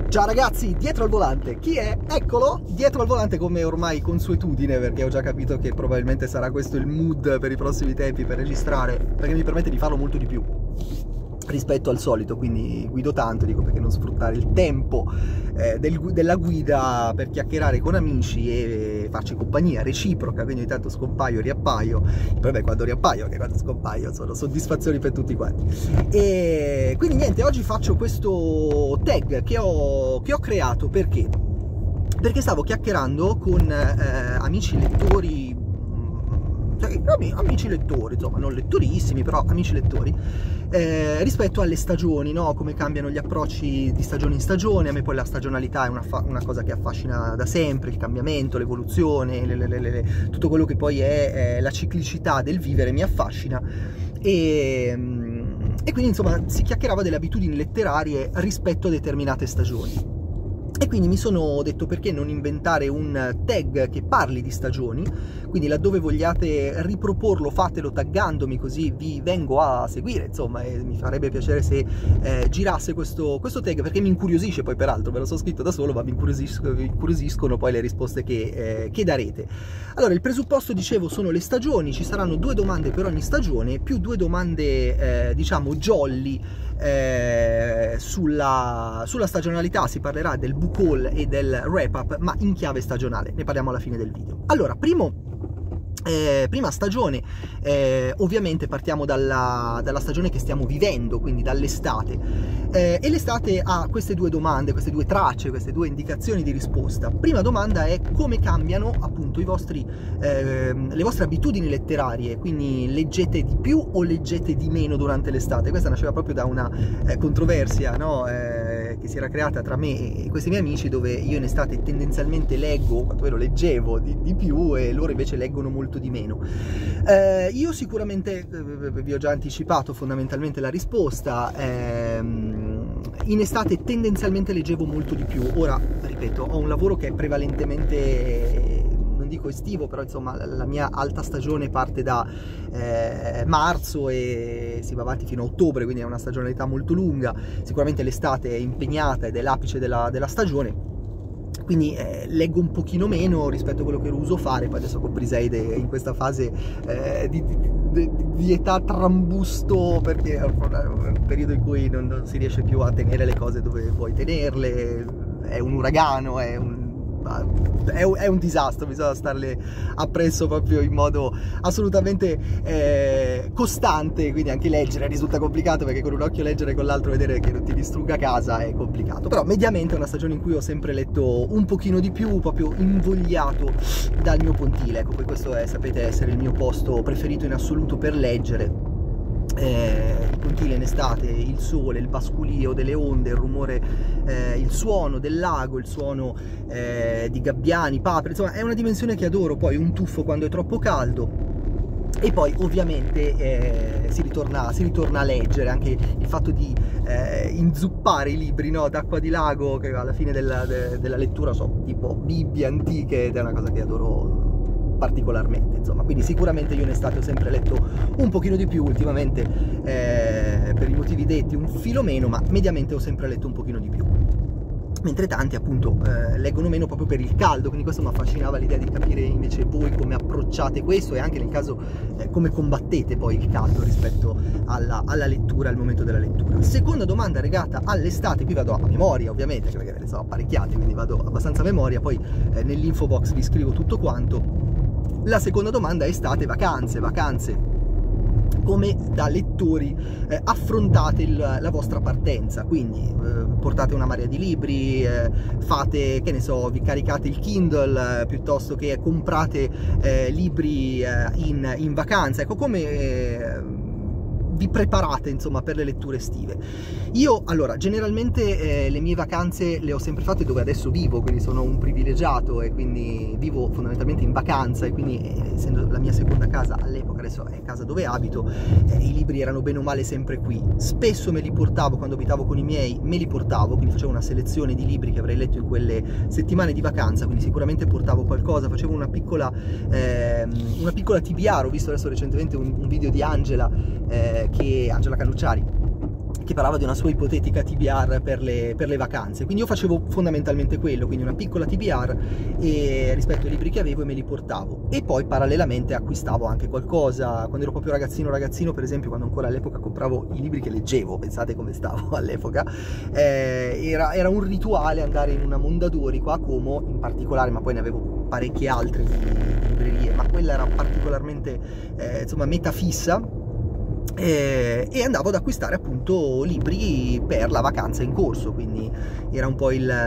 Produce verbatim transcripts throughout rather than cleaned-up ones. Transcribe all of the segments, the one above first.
Ciao ragazzi, dietro al volante, chi è? Eccolo, dietro al volante come ormai consuetudine, perché ho già capito che probabilmente sarà questo il mood per i prossimi tempi per registrare, perché mi permette di farlo molto di più rispetto al solito, quindi guido tanto, dico perché non sfruttare il tempo eh, del, della guida per chiacchierare con amici e farci compagnia reciproca, quindi ogni tanto scompaio, riappaio, vabbè quando riappaio, che quando scompaio sono soddisfazioni per tutti quanti. E quindi niente, oggi faccio questo tag che ho, che ho creato perché? Perché stavo chiacchierando con eh, amici lettori, cioè, amici lettori, insomma, non lettorissimi, però amici lettori, eh, rispetto alle stagioni, no? Come cambiano gli approcci di stagione in stagione. A me poi la stagionalità è una, una cosa che affascina da sempre, il cambiamento, l'evoluzione, le, le, le, le, tutto quello che poi è, è la ciclicità del vivere mi affascina. E, e quindi, insomma, si chiacchierava delle abitudini letterarie rispetto a determinate stagioni. E quindi mi sono detto perché non inventare un tag che parli di stagioni, quindi laddove vogliate riproporlo fatelo taggandomi, così vi vengo a seguire, insomma, e mi farebbe piacere se eh, girasse questo, questo tag, perché mi incuriosisce poi, peraltro, ve lo so scritto da solo, ma mi incuriosiscono, mi incuriosiscono poi le risposte che, eh, che darete. Allora, il presupposto, dicevo, sono le stagioni, ci saranno due domande per ogni stagione, più due domande, eh, diciamo, jolly, Eh, sulla, sulla stagionalità. Si parlerà del book haul e del wrap up, ma in chiave stagionale, ne parliamo alla fine del video. Allora, primo Eh, prima stagione, eh, ovviamente partiamo dalla, dalla stagione che stiamo vivendo, quindi dall'estate, eh, e l'estate ha queste due domande, queste due tracce, queste due indicazioni di risposta. Prima domanda è: come cambiano appunto i vostri, eh, le vostre abitudini letterarie, quindi leggete di più o leggete di meno durante l'estate? Questa nasceva proprio da una eh, controversia, no? eh, che si era creata tra me e questi miei amici, dove io in estate tendenzialmente leggo, quantomeno leggevo di, di più, e loro invece leggono molto di meno. Eh, io sicuramente, eh, vi ho già anticipato fondamentalmente la risposta, ehm, in estate tendenzialmente leggevo molto di più. Ora, ripeto, ho un lavoro che è prevalentemente, non dico estivo, però insomma la mia alta stagione parte da eh, marzo e si va avanti fino a ottobre, quindi è una stagionalità molto lunga. Sicuramente l'estate è impegnata ed è l'apice della, della stagione, quindi eh, leggo un pochino meno rispetto a quello che uso fare. Poi adesso con Briseide in questa fase eh, di, di, di, di età trambusto, perché è un periodo in cui non, non si riesce più a tenere le cose dove vuoi tenerle, è un uragano, è un È un, è un disastro, bisogna starle appresso proprio in modo assolutamente eh, costante, quindi anche leggere risulta complicato, perché con un occhio leggere e con l'altro vedere che non ti distrugga casa è complicato. Però mediamente è una stagione in cui ho sempre letto un pochino di più, proprio invogliato dal mio pontile. Ecco, poi questo è, sapete, essere il mio posto preferito in assoluto per leggere. Eh, il pontile in estate, il sole, il basculio delle onde, il rumore, eh, il suono del lago, il suono eh, di gabbiani, papere, insomma è una dimensione che adoro. Poi un tuffo quando è troppo caldo, e poi ovviamente eh, si, ritorna, si ritorna a leggere. Anche il fatto di eh, inzuppare i libri, no, d'acqua di lago, che alla fine della, de, della lettura so, tipo Bibbie antiche, ed è una cosa che adoro particolarmente, insomma. Quindi sicuramente io in estate ho sempre letto un pochino di più, ultimamente eh, per i motivi detti un filo meno, ma mediamente ho sempre letto un pochino di più, mentre tanti appunto eh, leggono meno proprio per il caldo. Quindi questo mi affascinava, l'idea di capire invece voi come approcciate questo, e anche nel caso eh, come combattete poi il caldo rispetto alla, alla lettura, al momento della lettura. Seconda domanda legata all'estate, qui vado a memoria ovviamente, perché ve ne sono apparecchiati, quindi vado abbastanza a memoria, poi eh, nell'info box vi scrivo tutto quanto. La seconda domanda è estate, vacanze, vacanze. Come da lettori eh, affrontate il, la vostra partenza? Quindi eh, portate una marea di libri, eh, fate, che ne so, vi caricate il Kindle, eh, piuttosto che comprate eh, libri eh, in, in vacanza. Ecco, come eh, vi preparate insomma per le letture estive? Io allora generalmente eh, le mie vacanze le ho sempre fatte dove adesso vivo, quindi sono un privilegiato e quindi vivo fondamentalmente in vacanza, e quindi eh, essendo la mia seconda casa all'epoca, adesso è casa dove abito, eh, i libri erano bene o male sempre qui. Spesso me li portavo, quando abitavo con i miei me li portavo, quindi facevo una selezione di libri che avrei letto in quelle settimane di vacanza, quindi sicuramente portavo qualcosa, facevo una piccola eh, una piccola T B R. Ho visto adesso recentemente un, un video di Angela, eh, che Angela Cannucciari, che parlava di una sua ipotetica T B R per le, per le vacanze. Quindi io facevo fondamentalmente quello, quindi una piccola T B R e, rispetto ai libri che avevo, e me li portavo. E poi parallelamente acquistavo anche qualcosa. Quando ero proprio ragazzino ragazzino, per esempio, quando ancora all'epoca compravo i libri che leggevo, pensate come stavo all'epoca, eh, era, era un rituale andare in una Mondadori qua a Como in particolare, ma poi ne avevo parecchie altre di, di librerie, ma quella era particolarmente eh, insomma meta fissa. E, e andavo ad acquistare appunto libri per la vacanza in corso, quindi era un po' il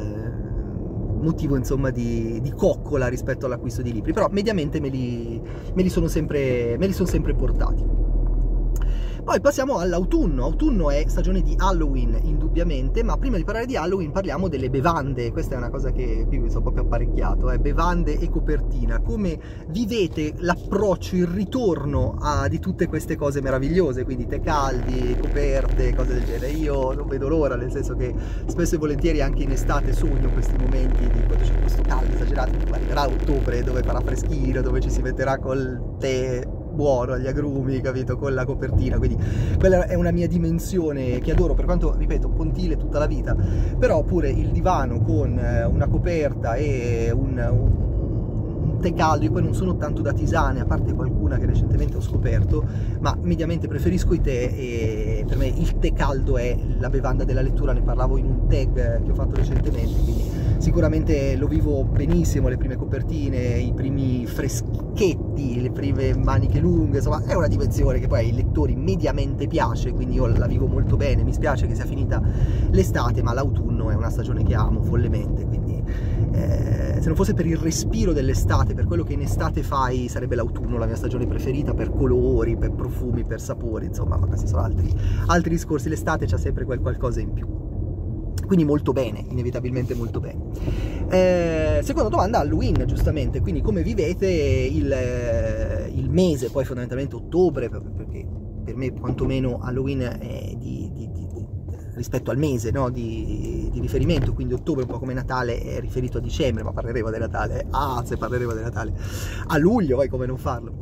motivo insomma di, di coccola rispetto all'acquisto di libri, però mediamente me li, me li sono sempre, me li sono sempre portati. Poi passiamo all'autunno. Autunno è stagione di Halloween indubbiamente, ma prima di parlare di Halloween parliamo delle bevande. Questa è una cosa che qui mi sono proprio apparecchiato, eh? Bevande e copertina. Come vivete l'approccio, il ritorno a, di tutte queste cose meravigliose, quindi tè caldi, coperte, cose del genere. Io non vedo l'ora, nel senso che spesso e volentieri anche in estate sogno questi momenti di quando c'è questo caldo esagerato, che arriverà a ottobre dove farà freschino, dove ci si metterà col tè buono agli agrumi, capito, con la copertina. Quindi quella è una mia dimensione che adoro, per quanto, ripeto, pontile tutta la vita, però pure il divano con una coperta e un, un tè caldo. Io poi non sono tanto da tisane, a parte qualcuna che recentemente ho scoperto, ma mediamente preferisco i tè, e per me il tè caldo è la bevanda della lettura. Ne parlavo in un tag che ho fatto recentemente, quindi sicuramente lo vivo benissimo, le prime copertine, i primi freschetti, le prime maniche lunghe, insomma è una dimensione che poi ai lettori mediamente piace, quindi io la vivo molto bene. Mi spiace che sia finita l'estate, ma l'autunno è una stagione che amo follemente, quindi eh, se non fosse per il respiro dell'estate, per quello che in estate fai, sarebbe l'autunno la mia stagione preferita, per colori, per profumi, per sapori, insomma, ma questi sono altri, altri discorsi. L'estate c'ha sempre quel qualcosa in più, quindi molto bene, inevitabilmente molto bene. Eh, seconda domanda, Halloween, giustamente, quindi come vivete il, il mese, poi fondamentalmente ottobre, perché per me quantomeno Halloween è di, di, di, di rispetto al mese, no? di, di riferimento, quindi ottobre un po' come Natale è riferito a dicembre, ma parleremo di Natale, ah se parleremo di Natale a luglio, poi come non farlo.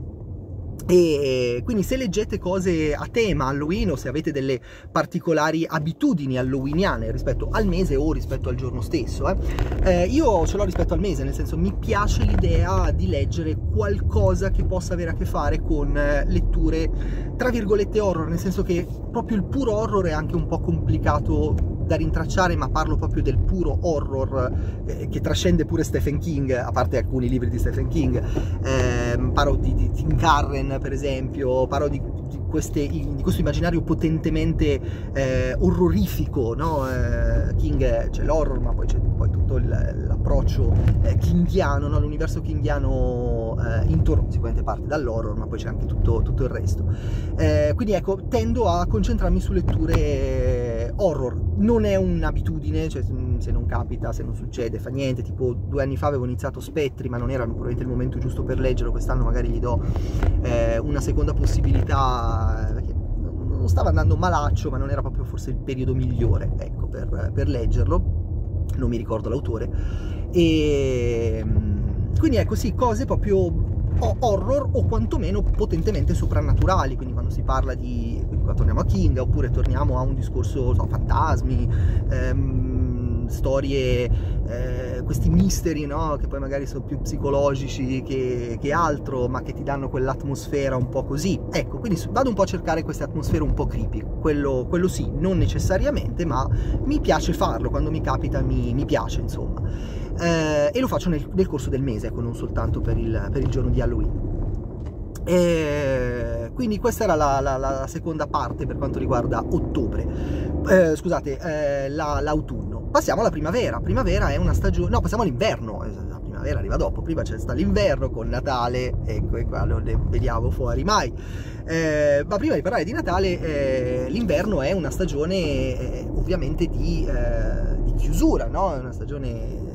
E quindi se leggete cose a tema Halloween, o se avete delle particolari abitudini halloweeniane rispetto al mese o rispetto al giorno stesso, eh, eh, io ce l'ho rispetto al mese, nel senso mi piace l'idea di leggere qualcosa che possa avere a che fare con letture tra virgolette horror, nel senso che proprio il puro horror è anche un po' complicato da rintracciare, ma parlo proprio del puro horror eh, che trascende pure Stephen King, a parte alcuni libri di Stephen King. Eh, parlo di, di Tim Curran per esempio, parlo di, di, queste, di questo immaginario potentemente eh, orrorifico, no? eh, King c'è l'horror, ma poi c'è poi tutto l'approccio eh, kingiano, no? L'universo kingiano eh, intorno, sicuramente parte dall'horror, ma poi c'è anche tutto, tutto il resto. Eh, quindi ecco, tendo a concentrarmi su letture horror. Non è un'abitudine, cioè se non capita, se non succede, fa niente. Tipo due anni fa avevo iniziato Spettri, ma non era probabilmente il momento giusto per leggerlo. Quest'anno magari gli do eh, una seconda possibilità, perché non stava andando malaccio, ma non era proprio forse il periodo migliore, ecco, per, per leggerlo. Non mi ricordo l'autore. E quindi ecco, sì, cose proprio horror o quantomeno potentemente soprannaturali, quindi quando si parla di, qua torniamo a King, oppure torniamo a un discorso, so, fantasmi, ehm, storie, eh, questi misteri, no? Che poi magari sono più psicologici che, che altro, ma che ti danno quell'atmosfera un po' così. Ecco, quindi vado un po' a cercare queste atmosfere un po' creepy, quello, quello sì, non necessariamente, ma mi piace farlo, quando mi capita mi, mi piace, insomma. Eh, e lo faccio nel, nel corso del mese, ecco, non soltanto per il, per il giorno di Halloween. E quindi questa era la, la, la seconda parte per quanto riguarda ottobre, eh, scusate, eh, l'autunno. La, passiamo alla primavera. Primavera è una stagione, no, passiamo all'inverno. La primavera arriva dopo, prima c'è sta l'inverno con Natale, ecco, e qua non ne vediamo fuori mai. Eh, ma prima di parlare di Natale, eh, l'inverno è una stagione eh, ovviamente di, eh, di chiusura, no? È una stagione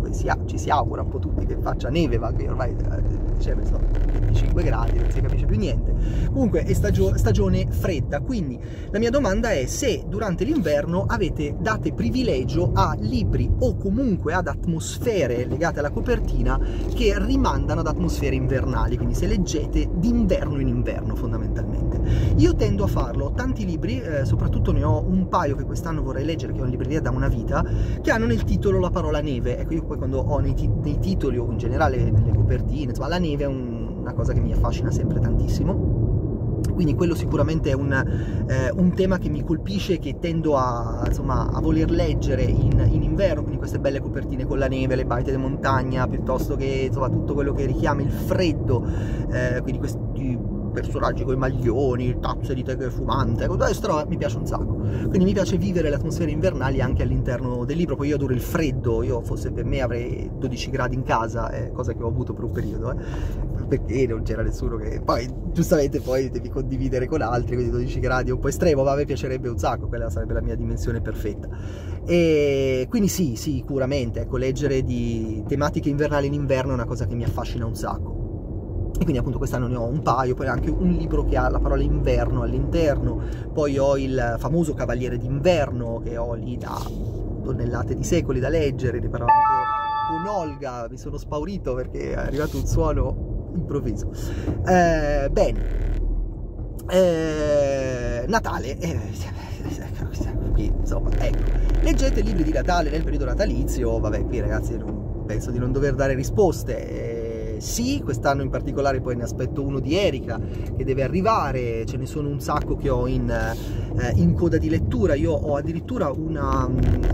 si ha, ci si augura un po' tutti che faccia neve, ma qui ormai dicembre sono venticinque gradi, non si capisce più niente. Comunque è stagio stagione fredda, quindi la mia domanda è se durante l'inverno avete date privilegio a libri o comunque ad atmosfere legate alla copertina che rimandano ad atmosfere invernali, quindi se leggete d'inverno in inverno fondamentalmente. Io tendo a farlo, tanti libri, eh, soprattutto ne ho un paio che quest'anno vorrei leggere, che ho in libreria da una vita, che hanno nel titolo la parola neve. Ecco, io poi quando ho nei, nei titoli o in generale nelle copertine, insomma, la neve è un, una cosa che mi affascina sempre tantissimo. Quindi quello sicuramente è un, eh, un tema che mi colpisce e che tendo a, insomma, a voler leggere in, in inverno, quindi queste belle copertine con la neve, le baite di montagna, piuttosto che insomma, tutto quello che richiama il freddo, eh, quindi questi personaggi con i maglioni, tazze di tè fumante, ecco, questa roba mi piace un sacco. Quindi mi piace vivere le atmosfere invernali anche all'interno del libro. Poi io adoro il freddo, io fosse per me avrei dodici gradi in casa, eh, cosa che ho avuto per un periodo, eh, perché non c'era nessuno che... Poi giustamente poi devi condividere con altri, quindi dodici gradi è un po' estremo, ma a me piacerebbe un sacco, quella sarebbe la mia dimensione perfetta. E quindi sì, sicuramente, ecco, leggere di tematiche invernali in inverno è una cosa che mi affascina un sacco. E quindi appunto quest'anno ne ho un paio, poi anche un libro che ha la parola inverno all'interno, poi ho il famoso Cavaliere d'inverno che ho lì da tonnellate di secoli da leggere, ne parlavo con Olga, mi sono spaurito perché è arrivato un suono improvviso. Eh, bene, eh, Natale, eh, insomma, ecco, leggete libri di Natale nel periodo natalizio. Vabbè, qui ragazzi non, penso di non dover dare risposte. Sì, quest'anno in particolare poi ne aspetto uno di Erika che deve arrivare, ce ne sono un sacco che ho in, eh, in coda di lettura. Io ho addirittura una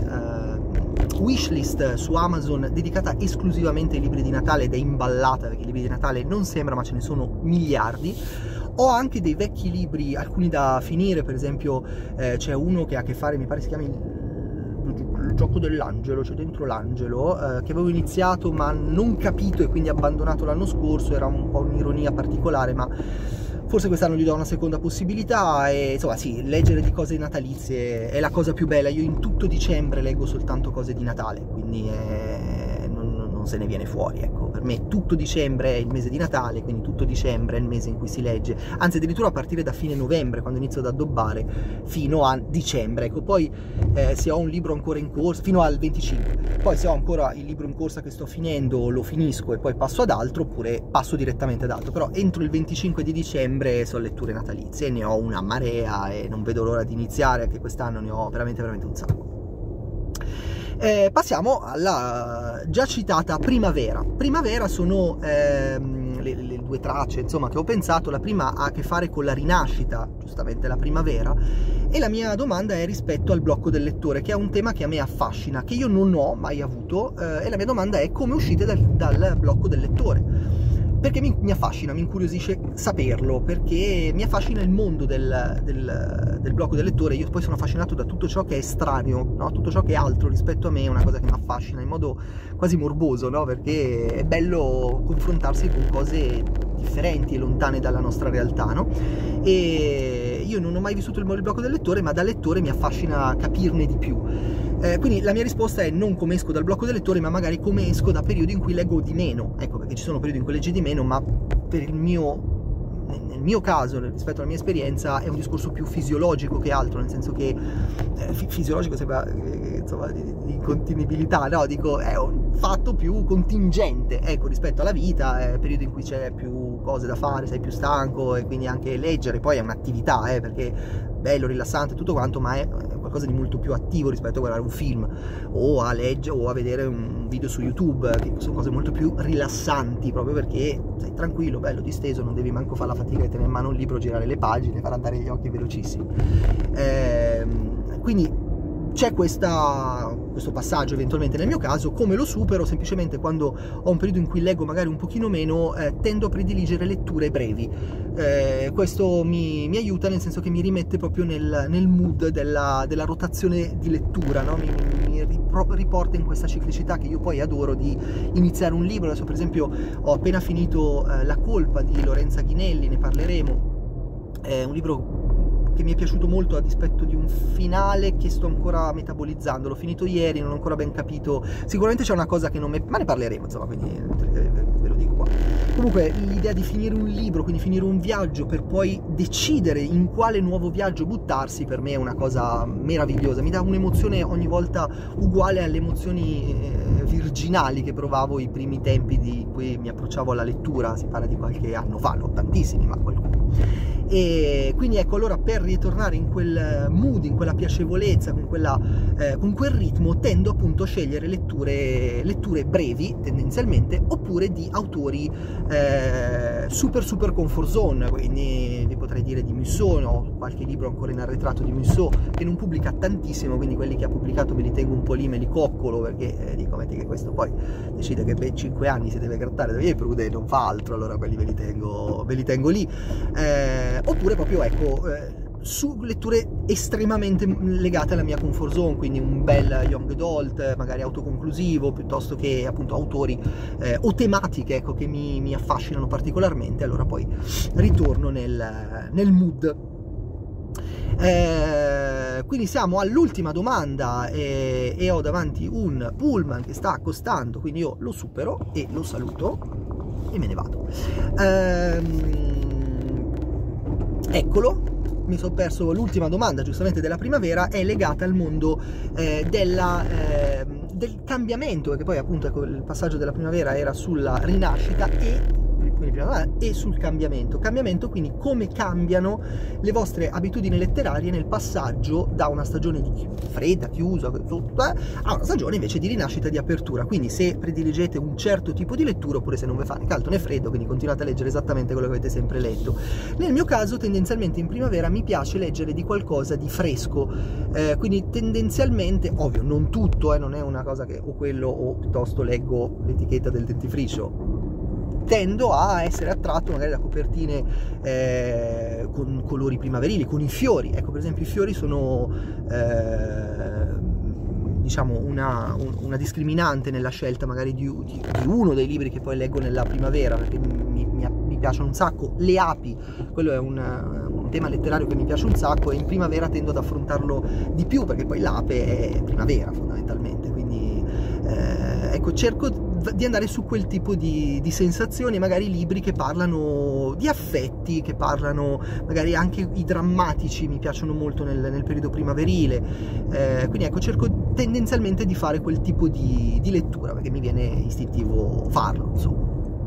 uh, wishlist su Amazon dedicata esclusivamente ai libri di Natale ed è imballata perché i libri di Natale non sembra, ma ce ne sono miliardi. Ho anche dei vecchi libri, alcuni da finire, per esempio eh, c'è uno che ha a che fare, mi pare si chiami il gioco dell'angelo, c'è dentro l'angelo, eh, che avevo iniziato ma non capito e quindi abbandonato l'anno scorso. Era un po' un'ironia particolare, ma forse quest'anno gli do una seconda possibilità. E insomma sì, leggere di cose natalizie è la cosa più bella. Io in tutto dicembre leggo soltanto cose di Natale, quindi eh, non, non se ne viene fuori, ecco. Per me tutto dicembre è il mese di Natale, quindi tutto dicembre è il mese in cui si legge, anzi addirittura a partire da fine novembre, quando inizio ad addobbare, fino a dicembre, ecco. Poi eh, se ho un libro ancora in corsa, fino al venticinque, poi se ho ancora il libro in corsa che sto finendo lo finisco e poi passo ad altro, oppure passo direttamente ad altro. Però entro il venticinque di dicembre sono letture natalizie, ne ho una marea e non vedo l'ora di iniziare, anche quest'anno ne ho veramente veramente un sacco. Eh, passiamo alla già citata primavera. Primavera sono ehm, le, le due tracce, insomma, che ho pensato. La prima ha a che fare con la rinascita, giustamente la primavera, e la mia domanda è rispetto al blocco del lettore, che è un tema che a me affascina, che io non ho mai avuto, eh, e la mia domanda è: come uscite dal, dal blocco del lettore? Perché mi, mi affascina, mi incuriosisce saperlo, perché mi affascina il mondo del, del, del blocco del lettore. Io poi sono affascinato da tutto ciò che è estraneo, no? Tutto ciò che è altro rispetto a me è una cosa che mi affascina in modo quasi morboso, no? Perché è bello confrontarsi con cose differenti e lontane dalla nostra realtà, no? E io non ho mai vissuto il blocco del lettore, ma da lettore mi affascina capirne di più. Eh, quindi la mia risposta è non come esco dal blocco del lettore, ma magari come esco da periodi in cui leggo di meno. Ecco, perché ci sono periodi in cui leggi di meno, ma per il mio, nel mio caso, rispetto alla mia esperienza, è un discorso più fisiologico che altro, nel senso che eh, fisiologico sembra eh, insomma di, di contenibilità, no? Dico, è un fatto più contingente, ecco, rispetto alla vita, è periodi in cui c'è più cose da fare, sei più stanco, e quindi anche leggere poi è un'attività, eh, perché bello, rilassante, tutto quanto, ma è qualcosa di molto più attivo rispetto a guardare un film o a leggere o a vedere un video su YouTube, che sono cose molto più rilassanti, proprio perché sei tranquillo, bello, disteso, non devi manco fare la fatica di tenere in mano un libro, girare le pagine, far andare gli occhi velocissimi. Ehm, quindi c'è questa, questo passaggio eventualmente nel mio caso. Come lo supero? Semplicemente quando ho un periodo in cui leggo magari un pochino meno, eh, tendo a prediligere letture brevi. Eh, questo mi, mi aiuta, nel senso che mi rimette proprio nel, nel mood della, della rotazione di lettura, no? mi, mi riporta in questa ciclicità che io poi adoro, di iniziare un libro. Adesso per esempio ho appena finito eh, La colpa di Lorenza Ghinelli, ne parleremo, è un libro che mi è piaciuto molto a dispetto di un finale che sto ancora metabolizzando. L'ho finito ieri, non ho ancora ben capito, sicuramente c'è una cosa che non mi... ma ne parleremo, insomma, quindi ve lo dico qua. Comunque l'idea di finire un libro, quindi finire un viaggio per poi decidere in quale nuovo viaggio buttarsi, per me è una cosa meravigliosa, mi dà un'emozione ogni volta uguale alle emozioni eh, virginali che provavo i primi tempi di cui mi approcciavo alla lettura, si parla di qualche anno fa, no, tantissimi, ma qualcuno. E quindi ecco, allora per ritornare in quel mood, in quella piacevolezza, con, quella, eh, con quel ritmo, tendo appunto a scegliere letture, letture brevi tendenzialmente, oppure di autori eh, super super comfort zone. Quindi vi potrei dire di Musso, ho qualche libro ancora in arretrato di Musso che non pubblica tantissimo, quindi quelli che ha pubblicato me li tengo un po' lì, me li coccolo, perché eh, dico, metti che questo poi decide che per cinque anni si deve grattare da via Prude e non fa altro, allora quelli ve li tengo, ve li tengo lì. Eh, oppure proprio ecco eh, su letture estremamente legate alla mia comfort zone, quindi un bel young adult, magari autoconclusivo, piuttosto che appunto autori eh, o tematiche, ecco, che mi, mi affascinano particolarmente, allora poi ritorno nel, nel mood. Eh, quindi siamo all'ultima domanda e, e ho davanti un pullman che sta accostando, quindi io lo supero e lo saluto e me ne vado. Ehm, Eccolo, mi sono perso l'ultima domanda, giustamente, della primavera, è legata al mondo eh, della, eh, del cambiamento, perché poi appunto ecco, il passaggio della primavera era sulla rinascita e, e sul cambiamento. Cambiamento quindi come cambiano le vostre abitudini letterarie nel passaggio da una stagione di fredda, chiusa, a una stagione invece di rinascita, di apertura. Quindi se prediligete un certo tipo di lettura, oppure se non vi fa né caldo né freddo, quindi continuate a leggere esattamente quello che avete sempre letto. Nel mio caso tendenzialmente in primavera mi piace leggere di qualcosa di fresco, eh, quindi tendenzialmente, ovvio non tutto, eh, non è una cosa che o quello o piuttosto leggo l'etichetta del dentifricio, tendo a essere attratto magari da copertine eh, con colori primaverili, con i fiori. Ecco, per esempio i fiori sono eh, diciamo una, un, una discriminante nella scelta magari di, di, di uno dei libri che poi leggo nella primavera, perché mi, mi, mi piacciono un sacco. Le api, quello è un, un tema letterario che mi piace un sacco, e in primavera tendo ad affrontarlo di più, perché poi l'ape è primavera fondamentalmente, quindi eh, ecco, cerco di andare su quel tipo di, di sensazioni, magari libri che parlano di affetti, che parlano magari anche i drammatici, mi piacciono molto nel, nel periodo primaverile, eh, quindi ecco, cerco tendenzialmente di fare quel tipo di, di lettura, perché mi viene istintivo farlo, insomma.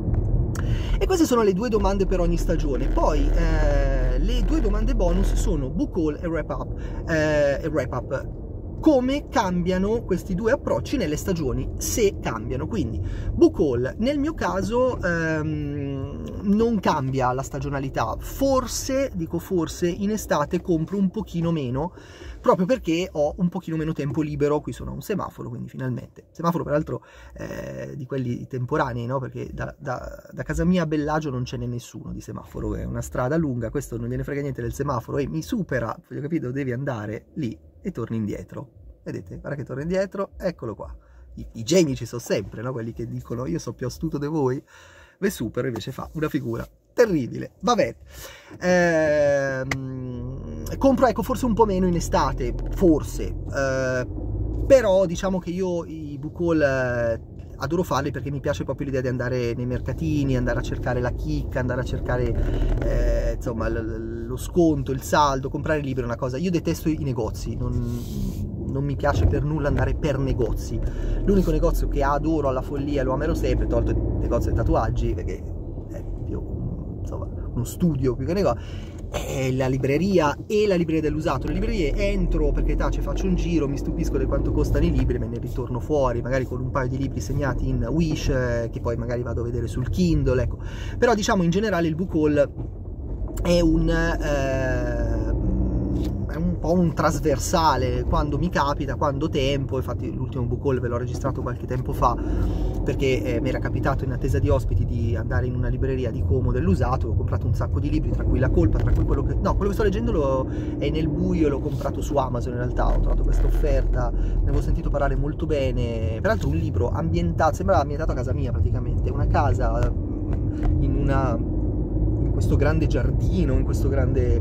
E queste sono le due domande per ogni stagione. Poi eh, le due domande bonus sono book haul e wrap up, eh, e wrap up. Come cambiano questi due approcci nelle stagioni, se cambiano. Quindi book haul, nel mio caso ehm, non cambia la stagionalità, forse, dico forse, in estate compro un pochino meno, proprio perché ho un pochino meno tempo libero. Qui sono a un semaforo, quindi finalmente, semaforo peraltro eh, di quelli temporanei, no? Perché da, da, da casa mia a Bellagio non ce n'è nessuno di semaforo, è una strada lunga, questo non gliene frega niente del semaforo e mi supera, voglio capire, devi andare lì e torni indietro. Vedete? Guarda che torna indietro, eccolo qua. I, i geni ci sono sempre, no? Quelli che dicono io sono più astuto di voi. Ve supero, invece fa una figura terribile. Va bene. Ehm, compro, ecco, forse un po' meno in estate, forse. Eh, però diciamo che io i book haul eh, adoro farli, perché mi piace proprio l'idea di andare nei mercatini, andare a cercare la chicca, andare a cercare eh, insomma lo sconto, il saldo, comprare libri è una cosa. Io detesto i negozi, non, non mi piace per nulla andare per negozi. L'unico negozio che adoro alla follia, lo amerò sempre, tolto il negozio dei tatuaggi, perché è più, insomma, uno studio più che negozio, è la libreria e la libreria dell'usato. Le librerie entro perché ta, ci faccio un giro, mi stupisco di quanto costano i libri, me ne ritorno fuori magari con un paio di libri segnati in Wish eh, che poi magari vado a vedere sul Kindle, ecco. Però diciamo in generale il book haul è un eh, è un po' un trasversale, quando mi capita, quando ho tempo. Infatti l'ultimo book haul ve l'ho registrato qualche tempo fa, perché eh, mi era capitato in attesa di ospiti di andare in una libreria di Como dell'usato, ho comprato un sacco di libri, tra cui La colpa, tra cui quello che... no, quello che sto leggendo lo... è Nel buio, l'ho comprato su Amazon in realtà, ho trovato questa offerta, ne avevo sentito parlare molto bene, peraltro un libro ambientato, sembrava ambientato a casa mia praticamente, una casa in una... in questo grande giardino, in questo grande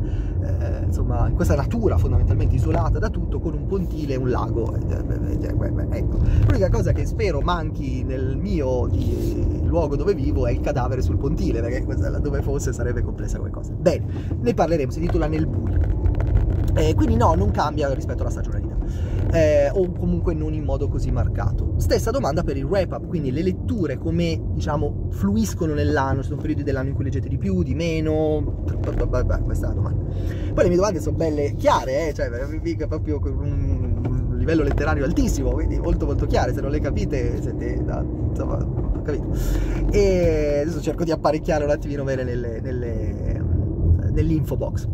eh, insomma, in questa natura fondamentalmente isolata da tutto, con un pontile e un lago. Ecco, l'unica cosa che spero manchi nel mio di, luogo dove vivo è il cadavere sul pontile, perché questa, dove fosse sarebbe complessa come cosa. Bene, ne parleremo, si intitola Nel buio. Eh, quindi no, non cambia rispetto alla stagionalità. Eh, o comunque non in modo così marcato. Stessa domanda per il wrap up, quindi le letture come, diciamo, fluiscono nell'anno, ci sono periodi dell'anno in cui leggete di più, di meno, questa è la domanda. Poi le mie domande sono belle chiare, eh? Cioè proprio con un livello letterario altissimo, quindi molto molto chiare, se non le capite siete da, insomma, capito. E adesso cerco di apparecchiare un attimino bene nelle, nelle, nell'info box.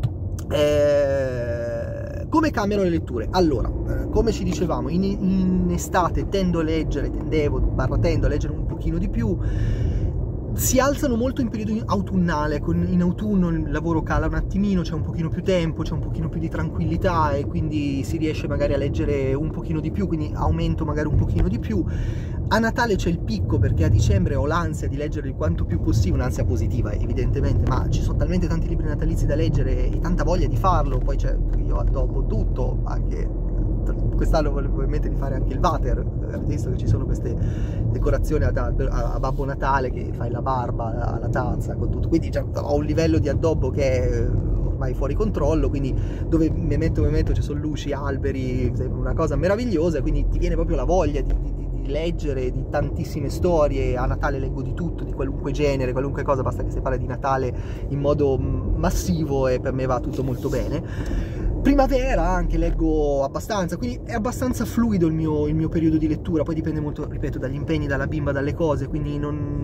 Eh, come cambiano le letture? Allora, eh, come ci dicevamo, in, in estate tendo a leggere, tendevo, barra tendo a leggere un pochino di più, si alzano molto in periodo autunnale, con, in autunno il lavoro cala un attimino, c'è un pochino più tempo, c'è un pochino più di tranquillità e quindi si riesce magari a leggere un pochino di più, quindi aumento magari un pochino di più. A Natale c'è il picco, perché a dicembre ho l'ansia di leggere il quanto più possibile, un'ansia positiva evidentemente, ma ci sono talmente tanti libri natalizi da leggere e tanta voglia di farlo. Poi c'è, io addobbo tutto, anche quest'anno volevo in mente di fare anche il water, avete visto che ci sono queste decorazioni a, a, a Babbo Natale, che fai la barba, la tazza, con tutto, quindi cioè, ho un livello di addobbo che è ormai fuori controllo, quindi dove mi metto, mi metto ci sono luci, alberi, una cosa meravigliosa, quindi ti viene proprio la voglia di, di leggere di tantissime storie. A Natale leggo di tutto, di qualunque genere, qualunque cosa, basta che si parli di Natale in modo massivo e per me va tutto molto bene. Primavera anche leggo abbastanza, quindi è abbastanza fluido il mio, il mio periodo di lettura, poi dipende molto, ripeto, dagli impegni, dalla bimba, dalle cose, quindi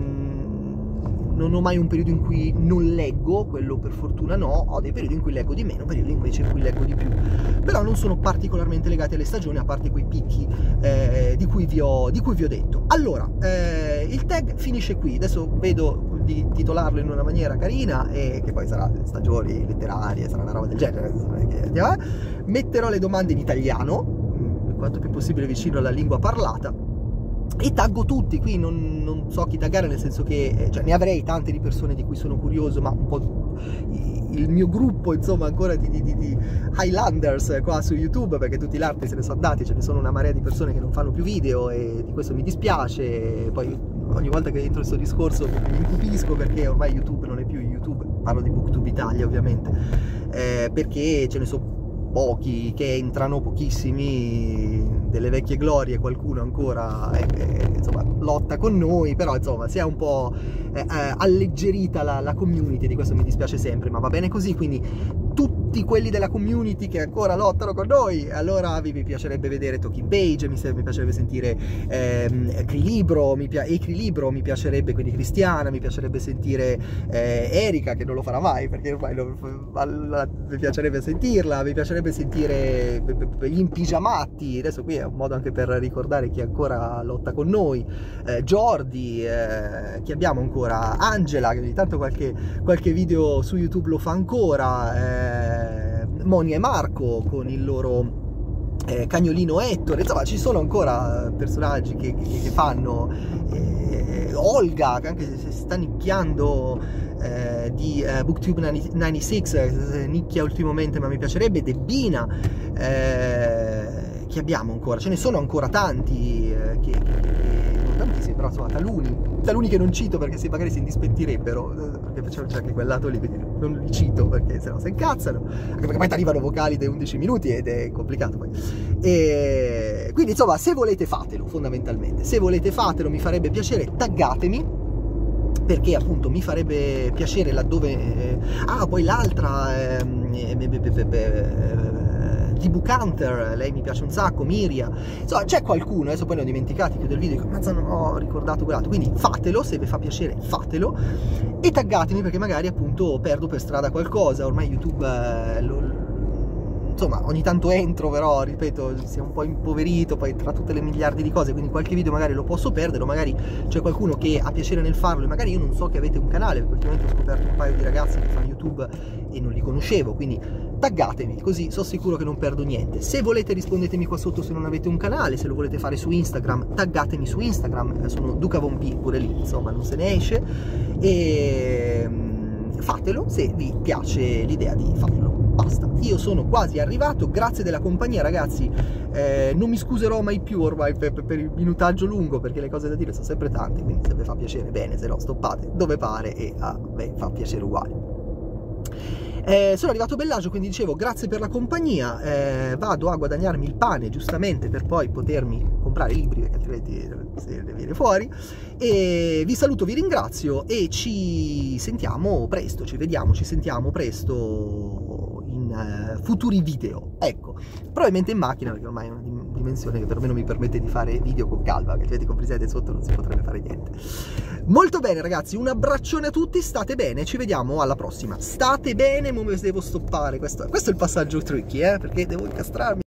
non, non ho mai un periodo in cui non leggo, quello per fortuna no, ho dei periodi in cui leggo di meno, periodi invece in cui leggo di più, però non sono particolarmente legati alle stagioni, a parte quei picchi eh, di, cui vi ho, di cui vi ho detto. Allora, eh, il tag finisce qui, adesso vedo di titolarlo in una maniera carina e che poi sarà stagioni letterarie, sarà una roba del genere, metterò le domande in italiano, quanto più possibile vicino alla lingua parlata, e taggo tutti. Qui non, non so chi taggare, nel senso che cioè, ne avrei tante di persone di cui sono curioso, ma un po' il mio gruppo, insomma, ancora di, di, di Highlanders qua su YouTube, perché tutti gli altri se ne sono andati, ce ne sono una marea di persone che non fanno più video e di questo mi dispiace. Poi ogni volta che entro in questo discorso mi incupisco, perché ormai YouTube non è più YouTube, parlo di BookTube Italia ovviamente, eh, perché ce ne sono pochi che entrano, pochissimi delle vecchie glorie, qualcuno ancora eh, eh, insomma, lotta con noi, però insomma si è un po' eh, eh, alleggerita la, la community, di questo mi dispiace sempre, ma va bene così. Quindi tutti quelli della community che ancora lottano con noi, allora vi, vi piacerebbe vedere Talking Page, mi, mi piacerebbe sentire ehm, Crilibro, mi, pia Libro, mi piacerebbe, quindi Cristiana, mi piacerebbe sentire eh, Erika, che non lo farà mai perché ormai lo, mi piacerebbe sentirla, mi piacerebbe sentire gli impigiamati, adesso qui è un modo anche per ricordare chi ancora lotta con noi, eh, Jordi, eh, chi abbiamo ancora? Angela, che ogni tanto qualche, qualche video su YouTube lo fa ancora, eh, Monia e Marco con il loro eh, cagnolino Ettore, insomma ci sono ancora personaggi che, che, che fanno, eh, Olga, che anche se sta nicchiando eh, di eh, BookTube novantasei, eh, nicchia ultimamente, ma mi piacerebbe, Debbina, eh, chi abbiamo ancora? Ce ne sono ancora tanti, eh, che, che, che, tantissimi, però insomma taluni taluni che non cito perché se magari si indispettirebbero, perché c'è anche quel lato lì, quindi non li cito perché sennò si incazzano, anche perché poi ti arrivano vocali dei undici minuti ed è complicato poi. E quindi insomma, se volete fatelo, fondamentalmente se volete fatelo, mi farebbe piacere, taggatemi, perché appunto mi farebbe piacere laddove eh, ah poi l'altra eh, di Book Hunter, lei mi piace un sacco, Miria, insomma c'è qualcuno, adesso poi ne ho dimenticati, chiudo il video e dico mazza non ho ricordato quell'altro, quindi fatelo, se vi fa piacere fatelo e taggatemi, perché magari appunto perdo per strada qualcosa, ormai YouTube eh, lo, insomma ogni tanto entro, però ripeto si è un po' impoverito poi tra tutte le miliardi di cose, quindi qualche video magari lo posso perdere, o magari c'è qualcuno che ha piacere nel farlo e magari io non so che avete un canale, perché ultimamente ho scoperto un paio di ragazzi che fanno YouTube e non li conoscevo, quindi taggatemi, così sono sicuro che non perdo niente. Se volete rispondetemi qua sotto se non avete un canale, se lo volete fare su Instagram taggatemi su Instagram, sono Duca Von P pure lì, insomma non se ne esce, e fatelo se vi piace l'idea di farlo. Basta, io sono quasi arrivato, grazie della compagnia ragazzi, eh, non mi scuserò mai più ormai per, per, per il minutaggio lungo, perché le cose da dire sono sempre tante, quindi se vi fa piacere bene, se no stoppate dove pare e a me fa piacere uguale. Eh, sono arrivato bellagio, quindi dicevo grazie per la compagnia, eh, vado a guadagnarmi il pane giustamente per poi potermi comprare libri, perché altrimenti se ne viene fuori, e vi saluto, vi ringrazio e ci sentiamo presto, ci vediamo, ci sentiamo presto in uh, futuri video, ecco, probabilmente in macchina, perché ormai è una dimensione che per me non mi permette di fare video con calma, che vedete con preset sotto non si potrebbe fare niente. Molto bene ragazzi, un abbraccione a tutti, state bene, ci vediamo alla prossima, state bene, mo devo stoppare, questo, questo è il passaggio tricky, eh, perché devo incastrarmi.